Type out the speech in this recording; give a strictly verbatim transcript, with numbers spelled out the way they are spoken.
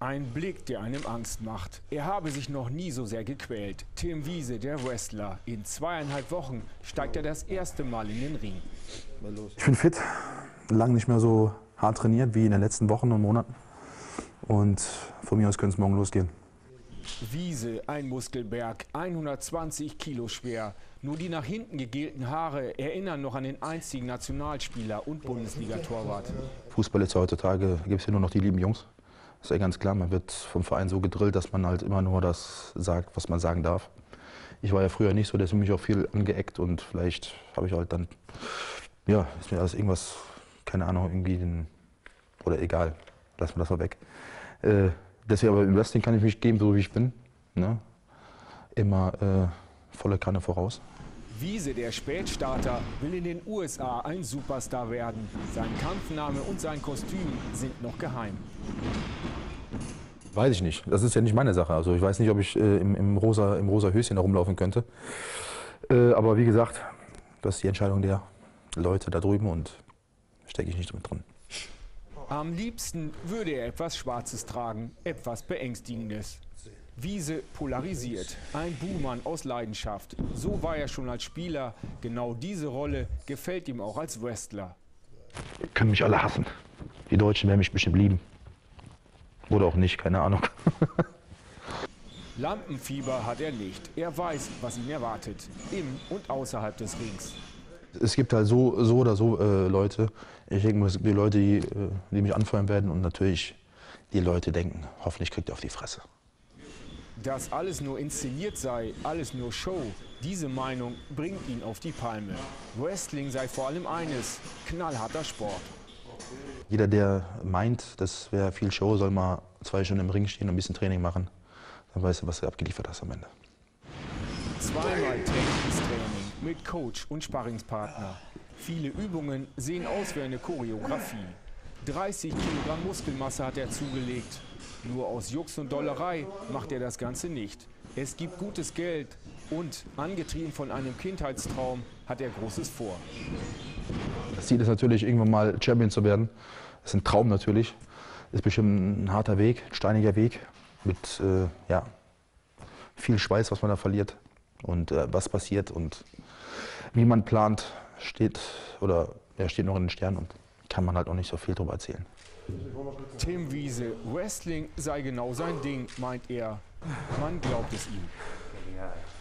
Ein Blick, der einem Angst macht. Er habe sich noch nie so sehr gequält. Tim Wiese, der Wrestler. In zweieinhalb Wochen steigt er das erste Mal in den Ring. Ich bin fit, lang nicht mehr so hart trainiert wie in den letzten Wochen und Monaten. Und von mir aus könnte es morgen losgehen. Wiese, ein Muskelberg, hundertzwanzig Kilo schwer. Nur die nach hinten gegelten Haare erinnern noch an den einzigen Nationalspieler und Bundesliga-Torwart. Fußball ist ja heutzutage, gibt es hier nur noch die lieben Jungs. Das ist ja ganz klar, man wird vom Verein so gedrillt, dass man halt immer nur das sagt, was man sagen darf. Ich war ja früher nicht so, deswegen bin ich auch viel angeeckt und vielleicht habe ich halt dann, ja, ist mir alles irgendwas, keine Ahnung, irgendwie, den, oder egal, lassen wir das mal weg. Äh, deswegen aber im Wrestling kann ich mich geben, so wie ich bin, ne? Immer äh, volle Kanne voraus. Wiese, der Spätstarter, will in den U S A ein Superstar werden. Sein Kampfname und sein Kostüm sind noch geheim. Weiß ich nicht. Das ist ja nicht meine Sache. Also ich weiß nicht, ob ich äh, im, im, rosa, im rosa Höschen herumlaufen könnte. Äh, aber wie gesagt, das ist die Entscheidung der Leute da drüben und stecke ich nicht mit drin. Am liebsten würde er etwas Schwarzes tragen, etwas Beängstigendes. Wiese polarisiert, ein Buhmann aus Leidenschaft. So war er schon als Spieler. Genau diese Rolle gefällt ihm auch als Wrestler. Können mich alle hassen. Die Deutschen werden mich bestimmt lieben. Oder auch nicht, keine Ahnung. Lampenfieber hat er nicht. Er weiß, was ihn erwartet, im und außerhalb des Rings. Es gibt halt so, so oder so äh, Leute. Ich denke, es gibt die Leute, die, äh, die mich anfeuern werden und natürlich die Leute denken, hoffentlich kriegt er auf die Fresse. Dass alles nur inszeniert sei, alles nur Show, diese Meinung bringt ihn auf die Palme. Wrestling sei vor allem eines, knallharter Sport. Jeder, der meint, das wäre viel Show, soll mal zwei Stunden im Ring stehen und ein bisschen Training machen. Dann weißt du, was du abgeliefert hast am Ende. Zweimal tägliches Training mit Coach und Sparringspartner. Viele Übungen sehen aus wie eine Choreografie. dreißig Kilogramm Muskelmasse hat er zugelegt. Nur aus Jux und Dollerei macht er das Ganze nicht. Es gibt gutes Geld und, angetrieben von einem Kindheitstraum, hat er Großes vor. Das Ziel ist natürlich, irgendwann mal Champion zu werden. Das ist ein Traum natürlich. Ist bestimmt ein harter Weg, ein steiniger Weg. Mit äh, ja, viel Schweiß, was man da verliert. Und äh, was passiert und wie man plant, steht, oder, ja, steht noch in den Sternen und kann man halt auch nicht so viel darüber erzählen. Tim Wiese, Wrestling sei genau sein Ding, meint er. Man glaubt es ihm.